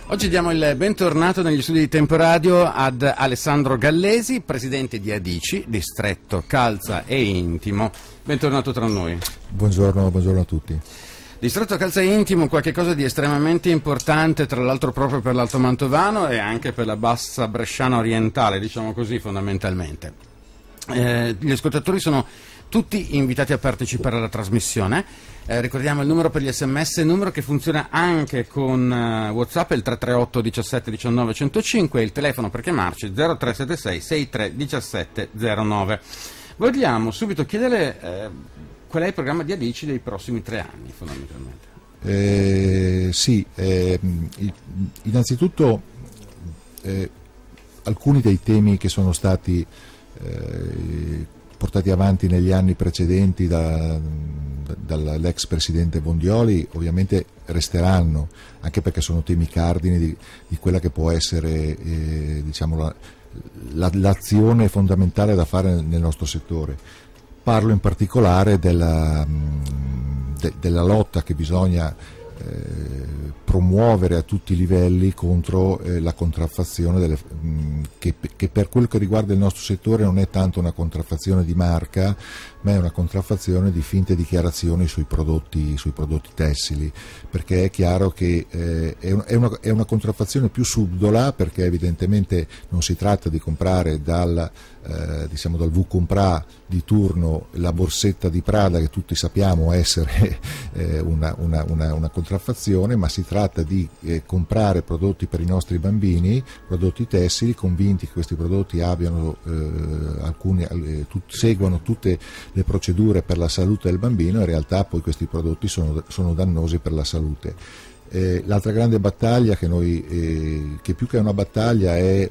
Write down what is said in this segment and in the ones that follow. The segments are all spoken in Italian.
Oggi diamo il bentornato negli studi di Tempo Radio ad Alessandro Gallesi, presidente di Adici, distretto Calza e Intimo. Bentornato tra noi. Buongiorno a tutti. Distretto Calza e Intimo, qualche cosa di estremamente importante, tra l'altro proprio per l'Alto Mantovano e anche per la Bassa Bresciana orientale, diciamo così fondamentalmente. Gli ascoltatori sono tutti invitati a partecipare alla trasmissione. Ricordiamo il numero per gli sms, numero che funziona anche con WhatsApp, il 338 17 19 105, e il telefono per chiamarci 0376 63 17 09. Vogliamo subito chiedere qual è il programma di Adici dei prossimi 3 anni fondamentalmente. Innanzitutto alcuni dei temi che sono stati portati avanti negli anni precedenti dall'ex presidente Bondioli ovviamente resteranno, anche perché sono temi cardine di quella che può essere l'azione fondamentale da fare nel nostro settore. Parlo in particolare della lotta che bisogna promuovere a tutti i livelli contro la contraffazione che per quello che riguarda il nostro settore non è tanto una contraffazione di marca, ma è una contraffazione di finte dichiarazioni sui prodotti tessili, perché è chiaro che è una contraffazione più subdola, perché evidentemente non si tratta di comprare dal Vuccompra di turno la borsetta di Prada, che tutti sappiamo essere una contraffazione, ma si tratta di comprare prodotti per i nostri bambini, prodotti tessili, convinti che questi prodotti abbiano seguano tutte le procedure per la salute del bambino. In realtà poi questi prodotti sono dannosi per la salute. L'altra grande battaglia che più che una battaglia è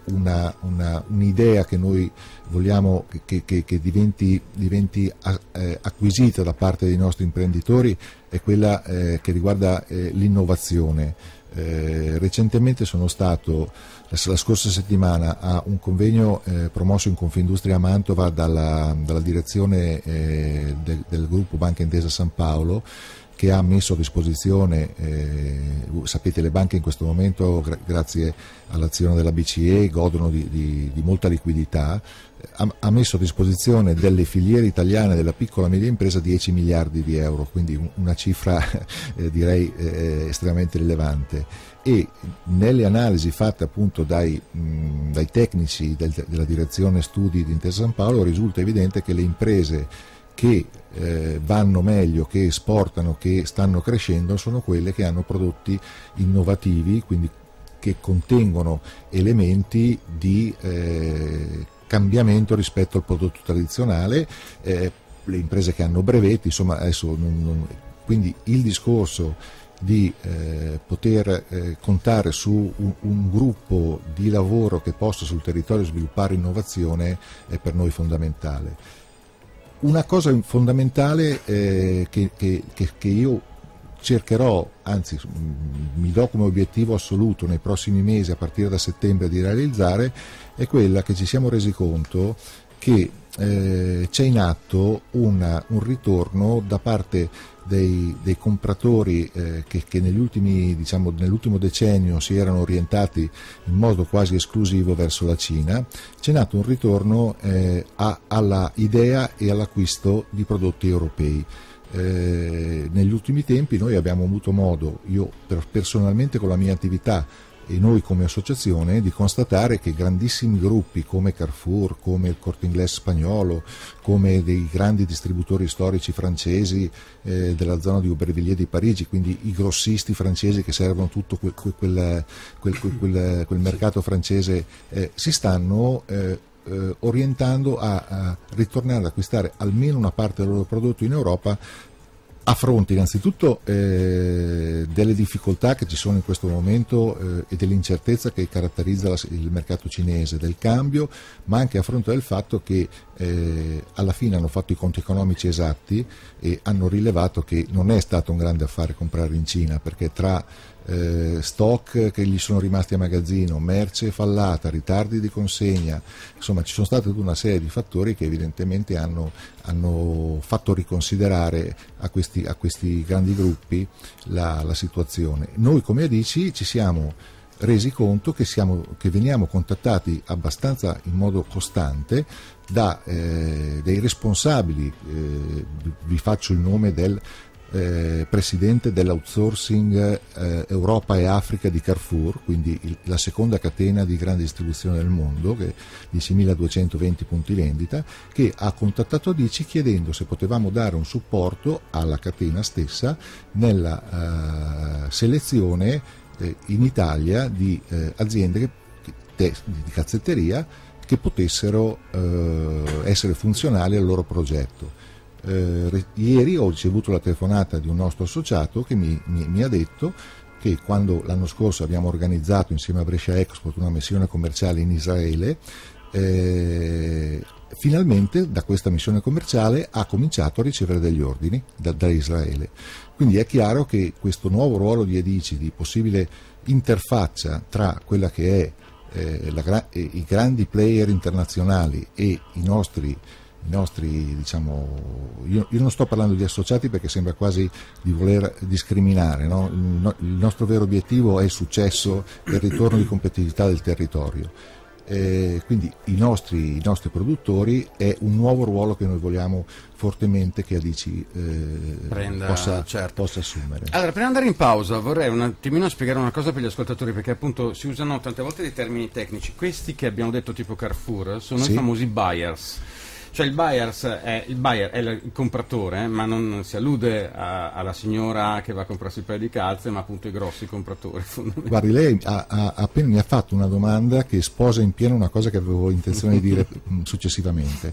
un'idea che noi vogliamo che diventi acquisita da parte dei nostri imprenditori, è quella che riguarda l'innovazione. Recentemente sono stato la scorsa settimana a un convegno promosso in Confindustria a Mantova dalla direzione del gruppo Banca Intesa San Paolo, che ha messo a disposizione, sapete, le banche in questo momento grazie all'azione della BCE godono di molta liquidità, ha messo a disposizione delle filiere italiane della piccola e media impresa 10 miliardi di euro, quindi una cifra direi estremamente rilevante. E nelle analisi fatte appunto dai tecnici della direzione studi di Intesa San Paolo risulta evidente che le imprese che vanno meglio, che esportano, che stanno crescendo, sono quelle che hanno prodotti innovativi, quindi che contengono elementi di cambiamento rispetto al prodotto tradizionale, le imprese che hanno brevetti, insomma adesso quindi il discorso di poter contare su un gruppo di lavoro che possa sul territorio sviluppare innovazione è per noi fondamentale. Una cosa fondamentale che io cercherò, anzi mi do come obiettivo assoluto nei prossimi mesi, a partire da settembre, di realizzare, è quella che ci siamo resi conto che c'è in atto un ritorno da parte dei compratori che nell'ultimo decennio si erano orientati in modo quasi esclusivo verso la Cina. C'è in atto un ritorno alla idea e all'acquisto di prodotti europei. Negli ultimi tempi noi abbiamo avuto modo, io personalmente con la mia attività e noi come associazione, di constatare che grandissimi gruppi come Carrefour, come il Corte Inglés spagnolo, come dei grandi distributori storici francesi della zona di Aubervilliers di Parigi, quindi i grossisti francesi che servono tutto quel mercato francese, si stanno orientando a ritornare ad acquistare almeno una parte del loro prodotto in Europa, a fronte innanzitutto delle difficoltà che ci sono in questo momento e dell'incertezza che caratterizza il mercato cinese, del cambio, ma anche a fronte del fatto che alla fine hanno fatto i conti economici esatti e hanno rilevato che non è stato un grande affare comprare in Cina, perché tra stock che gli sono rimasti a magazzino, merce fallata, ritardi di consegna, insomma ci sono state tutta una serie di fattori che evidentemente hanno fatto riconsiderare a questi grandi gruppi la situazione. Noi come Adici ci siamo resi conto che veniamo contattati abbastanza in modo costante dei responsabili, vi faccio il nome del presidente dell'outsourcing Europa e Africa di Carrefour, quindi la seconda catena di grande distribuzione del mondo, che 10.220 punti vendita, che ha contattato Adici chiedendo se potevamo dare un supporto alla catena stessa nella selezione in Italia di aziende di cazzetteria che potessero essere funzionali al loro progetto. Ieri ho ricevuto la telefonata di un nostro associato che mi ha detto che quando l'anno scorso abbiamo organizzato insieme a Brescia Export una missione commerciale in Israele, finalmente da questa missione commerciale ha cominciato a ricevere degli ordini da Israele. Quindi è chiaro che questo nuovo ruolo di Adici, di possibile interfaccia tra quella che è i grandi player internazionali e i nostri diciamo, io non sto parlando di associati perché sembra quasi di voler discriminare, no? Il nostro vero obiettivo è il successo e il ritorno di competitività del territorio. Quindi i nostri produttori è un nuovo ruolo che noi vogliamo fortemente che Adici possa assumere. Allora, prima di andare in pausa vorrei un attimino spiegare una cosa per gli ascoltatori, perché appunto si usano tante volte dei termini tecnici. Questi che abbiamo detto tipo Carrefour sono i famosi buyers. Cioè il buyer è il compratore, ma non si allude alla signora che va a comprarsi il paio di calze, ma appunto ai grossi compratori. Guardi, lei appena mi ha fatto una domanda che sposa in pieno una cosa che avevo intenzione di dire successivamente.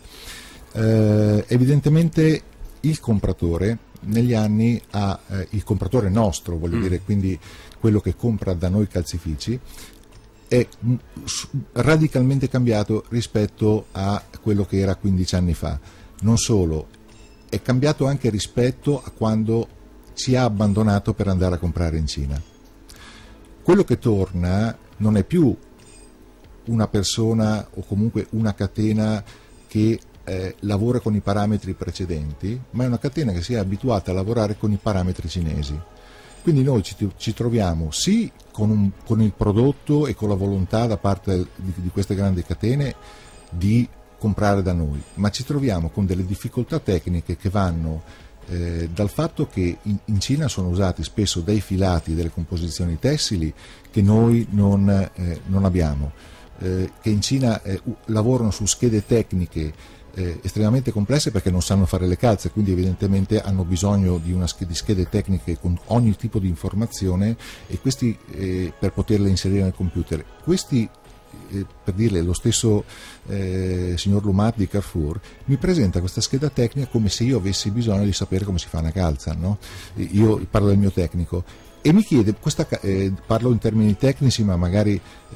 Evidentemente il compratore negli anni il compratore nostro, voglio dire, quindi quello che compra da noi calzifici, è radicalmente cambiato rispetto a quello che era 15 anni fa. Non solo, è cambiato anche rispetto a quando ci ha abbandonato per andare a comprare in Cina. Quello che torna non è più una persona o comunque una catena che lavora con i parametri precedenti, ma è una catena che si è abituata a lavorare con i parametri cinesi. Quindi noi ci troviamo sì con il prodotto e con la volontà da parte di queste grandi catene di comprare da noi, ma ci troviamo con delle difficoltà tecniche che vanno dal fatto che in Cina sono usati spesso dei filati, delle composizioni tessili che noi non abbiamo, che in Cina lavorano su schede tecniche estremamente complesse perché non sanno fare le calze, quindi evidentemente hanno bisogno di schede tecniche con ogni tipo di informazione e questi per poterle inserire nel computer. Questi, per dirle, lo stesso signor Lumat di Carrefour mi presenta questa scheda tecnica come se io avessi bisogno di sapere come si fa una calza, no? Io parlo del mio tecnico e mi chiede, parlo in termini tecnici ma magari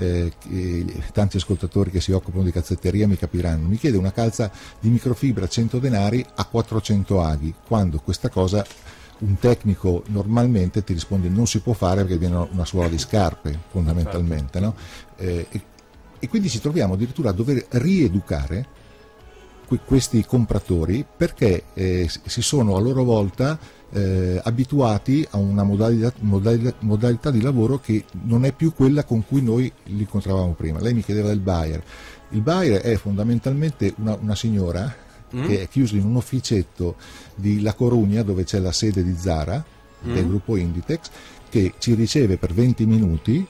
tanti ascoltatori che si occupano di calzetteria mi capiranno, mi chiede una calza di microfibra 100 denari a 400 aghi, quando questa cosa un tecnico normalmente ti risponde non si può fare perché viene una suola di scarpe fondamentalmente, no? E quindi ci troviamo addirittura a dover rieducare questi compratori perché si sono a loro volta abituati a una modalità di lavoro che non è più quella con cui noi li incontravamo prima. Lei mi chiedeva del buyer. Il buyer è fondamentalmente una signora che è chiusa in un officetto di La Corugna dove c'è la sede di Zara del gruppo Inditex, che ci riceve per 20 minuti,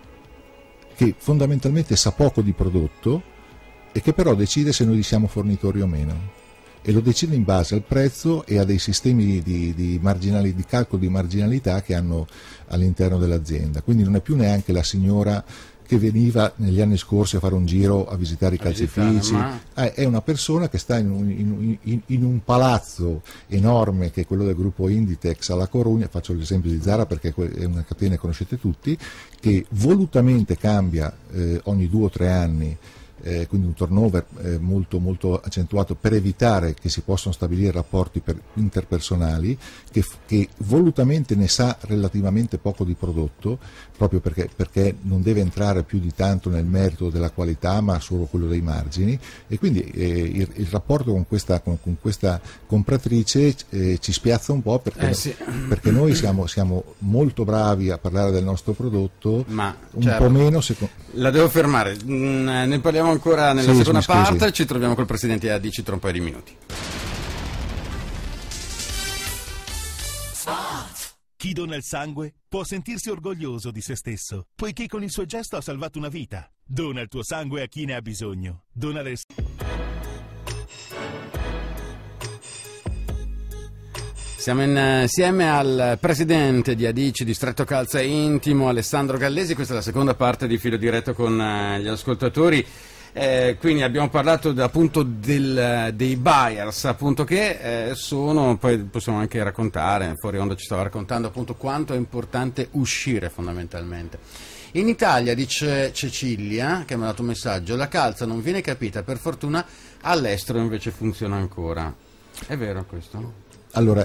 che fondamentalmente sa poco di prodotto e che però decide se noi siamo fornitori o meno, e lo decide in base al prezzo e a dei sistemi di calcolo di marginalità che hanno all'interno dell'azienda. Quindi non è più neanche la signora che veniva negli anni scorsi a fare un giro a visitare i calzifici, è una persona che sta in un palazzo enorme che è quello del gruppo Inditex alla Corugna, faccio l'esempio di Zara perché è una catena che conoscete tutti, che volutamente cambia ogni 2 o 3 anni quindi un turnover molto, molto accentuato, per evitare che si possano stabilire rapporti interpersonali, che volutamente ne sa relativamente poco di prodotto, proprio perché non deve entrare più di tanto nel merito della qualità, ma solo quello dei margini, e quindi il rapporto con questa compratrice ci spiazza un po', perché noi siamo molto bravi a parlare del nostro prodotto, ma un po' meno la devo fermare, ne parliamo ancora nella seconda parte. Ci troviamo col presidente ADICI tra un paio di minuti. Chi dona il sangue può sentirsi orgoglioso di se stesso, poiché con il suo gesto ha salvato una vita. Dona il tuo sangue a chi ne ha bisogno. Donare il Siamo insieme al presidente di ADICI Distretto Calza Intimo, Alessandro Gallesi. Questa è la seconda parte di Filo Diretto con gli ascoltatori. Quindi abbiamo parlato appunto dei buyers, appunto, che sono, poi possiamo anche raccontare, fuori onda ci stava raccontando appunto quanto è importante uscire fondamentalmente. In Italia, dice Cecilia, che mi ha dato un messaggio, la calza non viene capita, per fortuna all'estero invece funziona ancora. È vero questo? Allora,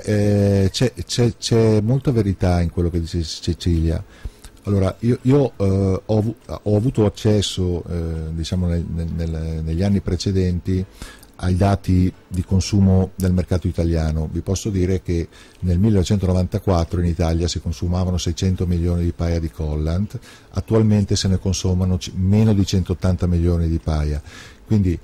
c'è molta verità in quello che dice Cecilia. Allora, io ho avuto accesso, diciamo, negli anni precedenti ai dati di consumo del mercato italiano. Vi posso dire che nel 1994 in Italia si consumavano 600 milioni di paia di collant, attualmente se ne consumano meno di 180 milioni di paia, quindi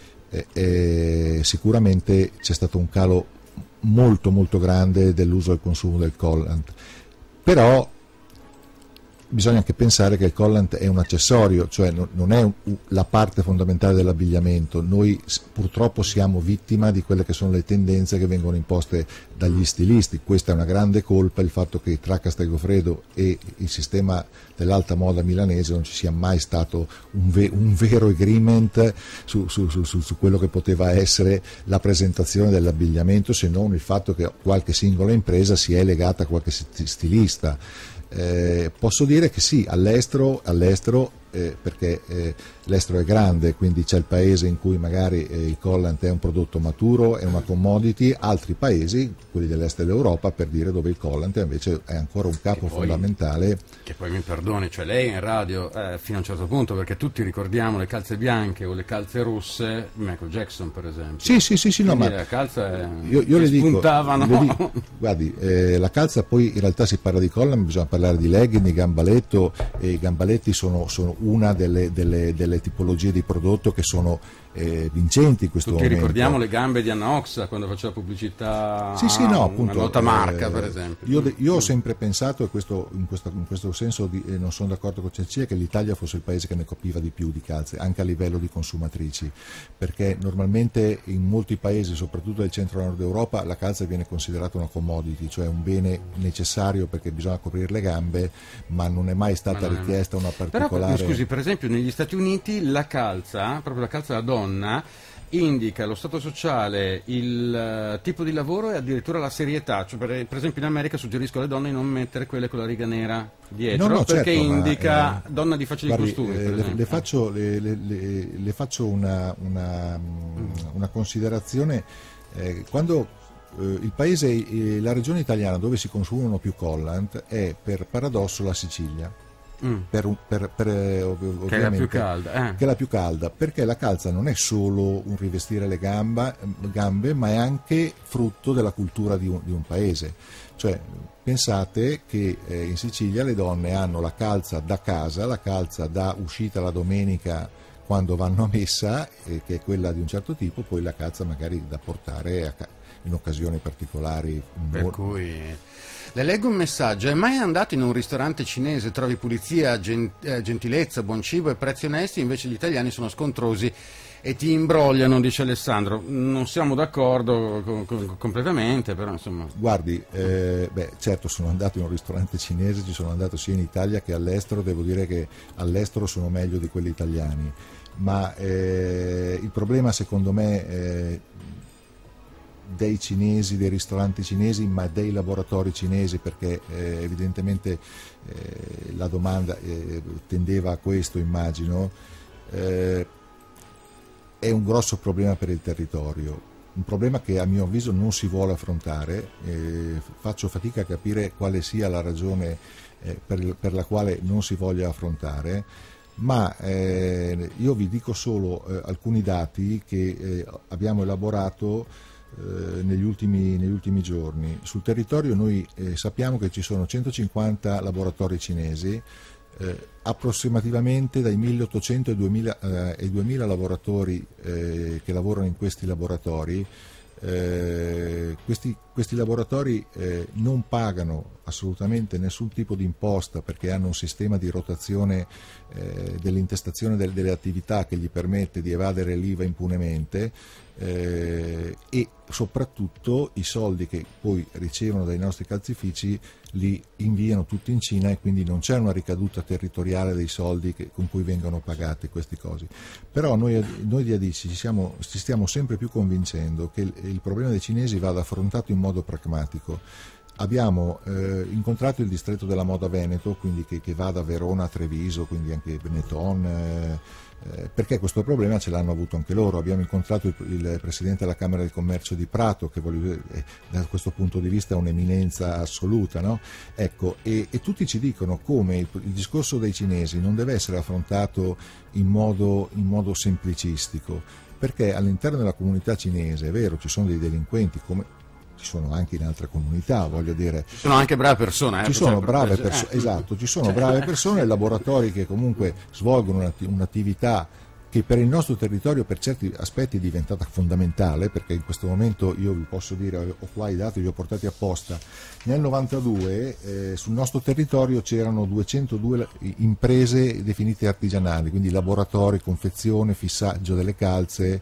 sicuramente c'è stato un calo molto molto grande dell'uso e del consumo del collant, però bisogna anche pensare che il collant è un accessorio, cioè non è la parte fondamentale dell'abbigliamento. Noi purtroppo siamo vittima di quelle che sono le tendenze che vengono imposte dagli stilisti. Questa è una grande colpa, il fatto che tra Castelgofredo e il sistema dell'alta moda milanese non ci sia mai stato un vero agreement su quello che poteva essere la presentazione dell'abbigliamento, se non il fatto che qualche singola impresa si è legata a qualche stilista. Posso dire che sì, all'estero perché l'estero è grande, quindi c'è il paese in cui magari il collant è un prodotto maturo, è una commodity, altri paesi, quelli dell'est dell'Europa, per dire, dove il collant invece è ancora un capo fondamentale. Che poi mi perdoni, cioè lei in radio fino a un certo punto, perché tutti ricordiamo le calze bianche o le calze rosse, Michael Jackson per esempio. Sì, no, ma la calza io le dico, spuntavano. Guardi, la calza, poi in realtà si parla di collant, bisogna parlare di legging, di gambaletto, e i gambaletti sono una delle tipologie di prodotto che sono vincenti in questo momento. Ricordiamo le gambe di Anna Oxa quando faceva pubblicità appunto, una nota marca, per esempio. Io ho sempre pensato, e in questo senso non sono d'accordo con Cecilia, che l'Italia fosse il paese che ne capiva di più di calze, anche a livello di consumatrici, perché normalmente in molti paesi, soprattutto del centro e nord Europa, la calza viene considerata una commodity, cioè un bene necessario perché bisogna coprire le gambe, ma non è mai stata richiesta una particolare... Però, scusi, per esempio negli Stati Uniti la calza, proprio la calza da donna, indica lo stato sociale, il tipo di lavoro e addirittura la serietà. Cioè, per esempio in America suggerisco alle donne di non mettere quelle con la riga nera dietro, perché certo, indica donna di facili costumi. Le faccio una considerazione. Quando il paese, la regione italiana dove si consumano più collant è, per paradosso, la Sicilia. Che è la più calda, che è la più calda, perché la calza non è solo un rivestire le gambe, ma è anche frutto della cultura di un paese. Cioè, pensate che in Sicilia le donne hanno la calza da casa, la calza da uscita la domenica quando vanno a messa, che è quella di un certo tipo, poi la calza magari da portare in occasioni particolari. Per cui... Le leggo un messaggio: è mai andato in un ristorante cinese, trovi pulizia, gentilezza, buon cibo e prezzi onesti, invece gli italiani sono scontrosi e ti imbrogliano, dice Alessandro. Non siamo d'accordo completamente, però insomma... Guardi, certo, sono andato in un ristorante cinese, ci sono andato sia in Italia che all'estero, devo dire che all'estero sono meglio di quelli italiani, ma il problema secondo me dei cinesi, dei ristoranti cinesi, ma dei laboratori cinesi, perché evidentemente la domanda tendeva a questo, immagino, è un grosso problema per il territorio, un problema che a mio avviso non si vuole affrontare. Faccio fatica a capire quale sia la ragione per la quale non si voglia affrontare, ma io vi dico solo alcuni dati che abbiamo elaborato negli ultimi giorni. Sul territorio noi sappiamo che ci sono 150 laboratori cinesi, approssimativamente dai 1800 ai 2000 lavoratori che lavorano in questi laboratori. Questi laboratori non pagano assolutamente nessun tipo di imposta, perché hanno un sistema di rotazione dell'intestazione delle attività che gli permette di evadere l'IVA impunemente, e soprattutto i soldi che poi ricevono dai nostri calzifici li inviano tutti in Cina, e quindi non c'è una ricaduta territoriale dei soldi con cui vengono pagate queste cose. Però noi di Adici ci stiamo sempre più convincendo che il problema dei cinesi vada affrontato in modo pragmatico. Abbiamo incontrato il distretto della moda Veneto, quindi che va da Verona a Treviso, quindi anche Benetton, perché questo problema ce l'hanno avuto anche loro. Abbiamo incontrato il presidente della Camera del Commercio di Prato, che da questo punto di vista è un'eminenza assoluta, no? Ecco, e tutti ci dicono come il discorso dei cinesi non deve essere affrontato in modo semplicistico, perché all'interno della comunità cinese, è vero, ci sono dei delinquenti, come ci sono anche in altre comunità, voglio dire. Ci sono anche brave persone. Ci sono brave persone, esatto, ci sono brave persone, laboratori che comunque svolgono un'attività che per il nostro territorio per certi aspetti è diventata fondamentale, perché in questo momento io vi posso dire, ho qua i dati, li ho portati apposta, nel 92 sul nostro territorio c'erano 202 imprese definite artigianali, quindi laboratori, confezione, fissaggio delle calze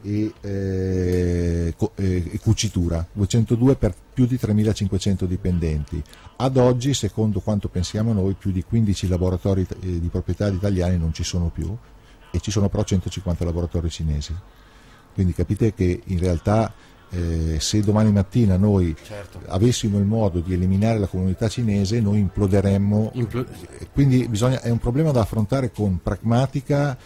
e cucitura, 202 per più di 3.500 dipendenti. Ad oggi, secondo quanto pensiamo noi, più di 15 laboratori di proprietà di italiani non ci sono più, e ci sono però 150 laboratori cinesi. Quindi capite che in realtà se domani mattina noi avessimo il modo di eliminare la comunità cinese, noi imploderemmo. Quindi è un problema da affrontare con pragmatica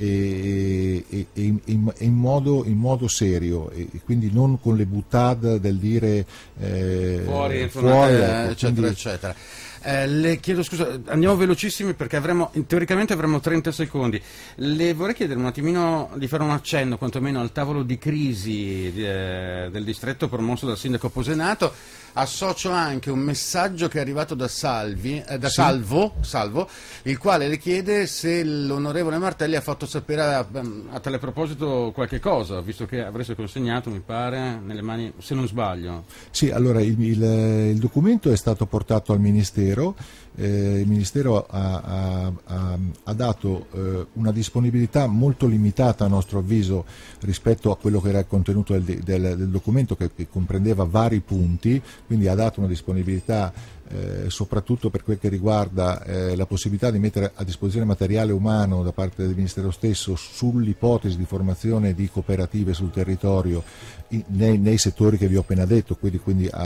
e in modo serio, e quindi non con le boutade del dire fuori, ecco, eccetera, quindi, eccetera. Le chiedo scusa, andiamo velocissimi perché teoricamente avremo 30 secondi. Le vorrei chiedere un attimino di fare un accenno quantomeno al tavolo di crisi del distretto promosso dal sindaco Posenato. Associo anche un messaggio che è arrivato da Salvo, il quale le chiede se l'onorevole Martelli ha fatto sapere a tale proposito qualche cosa, visto che avreste consegnato, mi pare, nelle mani, se non sbaglio. Sì, allora il documento è stato portato al Ministero. Il Ministero ha dato una disponibilità molto limitata, a nostro avviso, rispetto a quello che era il contenuto del documento, che comprendeva vari punti, quindi ha dato una disponibilità soprattutto per quel che riguarda la possibilità di mettere a disposizione materiale umano da parte del Ministero stesso sull'ipotesi di formazione di cooperative sul territorio nei settori che vi ho appena detto, quindi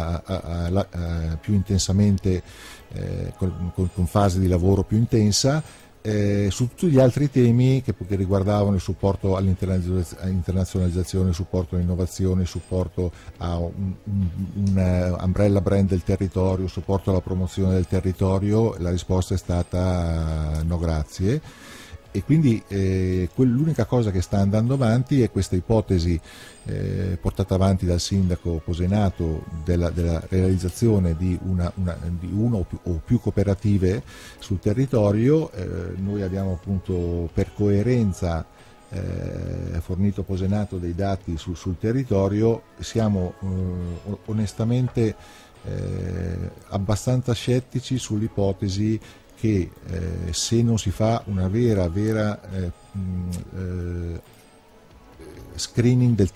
più intensamente, con fase di lavoro più intensa, su tutti gli altri temi che riguardavano il supporto all'internazionalizzazione, il supporto all'innovazione, il supporto a un umbrella brand del territorio, il supporto alla promozione del territorio, la risposta è stata no grazie. E quindi l'unica cosa che sta andando avanti è questa ipotesi portata avanti dal sindaco Posenato della realizzazione di una o più cooperative sul territorio. Noi abbiamo appunto per coerenza fornito Posenato dei dati sul territorio. Siamo onestamente abbastanza scettici sull'ipotesi che se non si fa una vera screening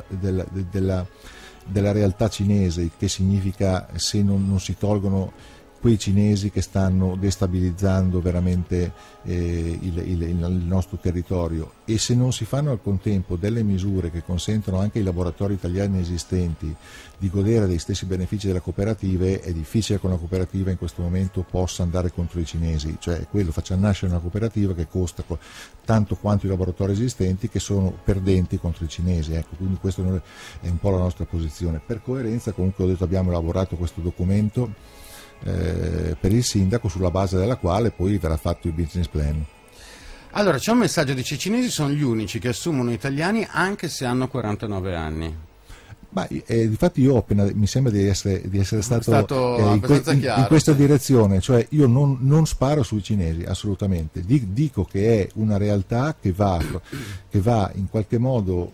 della realtà cinese, che significa se non si tolgono quei cinesi che stanno destabilizzando veramente il nostro territorio, e se non si fanno al contempo delle misure che consentono anche ai laboratori italiani esistenti di godere dei stessi benefici delle cooperative, è difficile che una cooperativa in questo momento possa andare contro i cinesi, cioè quello, facciamo nascere una cooperativa che costa tanto quanto i laboratori esistenti, che sono perdenti contro i cinesi, ecco, quindi questa è un po' la nostra posizione. Per coerenza, comunque, ho detto, abbiamo elaborato questo documento per il sindaco, sulla base della quale poi verrà fatto il business plan. Allora, c'è un messaggio, dice: i cinesi sono gli unici che assumono italiani anche se hanno 49 anni. Ma difatti io mi sembra di essere stato chiaro, in questa direzione, cioè io non sparo sui cinesi, assolutamente, dico che è una realtà che va in qualche modo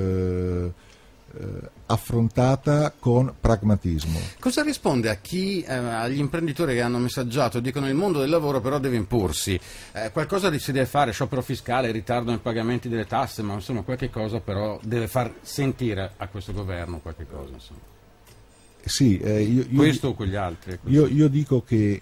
affrontata con pragmatismo. Cosa risponde a chi, agli imprenditori che hanno messaggiato, dicono il mondo del lavoro però deve imporsi, qualcosa si deve fare, sciopero fiscale, ritardo nei pagamenti delle tasse, ma insomma qualche cosa però deve far sentire a questo governo qualche cosa, insomma. Sì, questo o quegli altri. Io dico che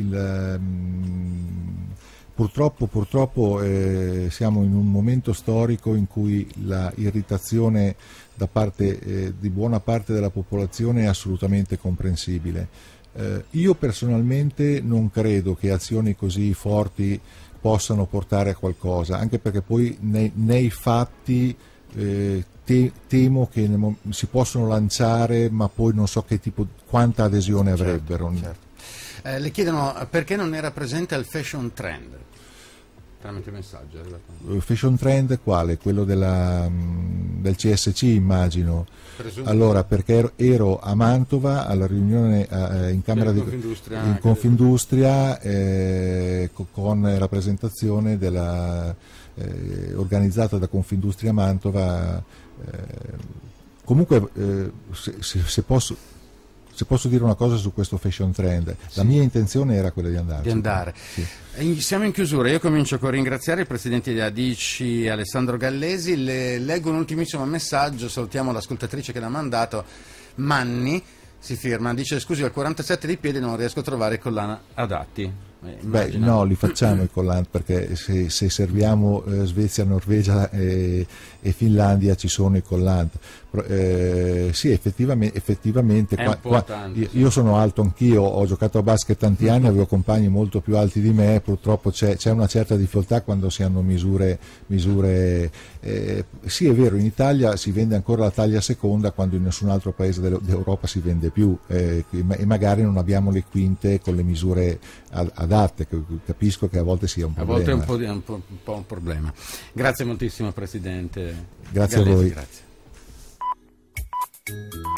purtroppo siamo in un momento storico in cui la irritazione da parte di buona parte della popolazione è assolutamente comprensibile. Io personalmente non credo che azioni così forti possano portare a qualcosa, anche perché poi nei fatti temo che si possono lanciare, ma poi non so quanta adesione avrebbero. Certo. Le chiedono perché non era presente al Fashion Trend. Tramite messaggio è arrivato. Fashion Trend quale? Quello del CSC, immagino. Allora, perché ero a Mantova alla riunione in Camera di Confindustria con rappresentazione organizzata da Confindustria Mantova. Comunque, se posso dire una cosa su questo Fashion Trend, sì. La mia intenzione era quella di andare. Sì. Siamo in chiusura, io comincio con ringraziare il presidente di ADICI Alessandro Gallesi, leggo un ultimissimo messaggio, salutiamo l'ascoltatrice che l'ha mandato, Manni, si firma, dice: scusi, al 47 di piedi non riesco a trovare collana adatti. Beh, no, li facciamo i collant, perché se serviamo Svezia, Norvegia e Finlandia ci sono i collant. Sì, effettivamente io sono alto anch'io, ho giocato a basket tanti anni, avevo compagni molto più alti di me, purtroppo c'è una certa difficoltà quando si hanno misure sì, è vero, in Italia si vende ancora la taglia seconda quando in nessun altro paese d'Europa si vende più, e magari non abbiamo le quinte con le misure adatte. Capisco che a volte sia un problema. A volte è un po' un problema. Grazie moltissimo, Presidente. Grazie a voi. Grazie.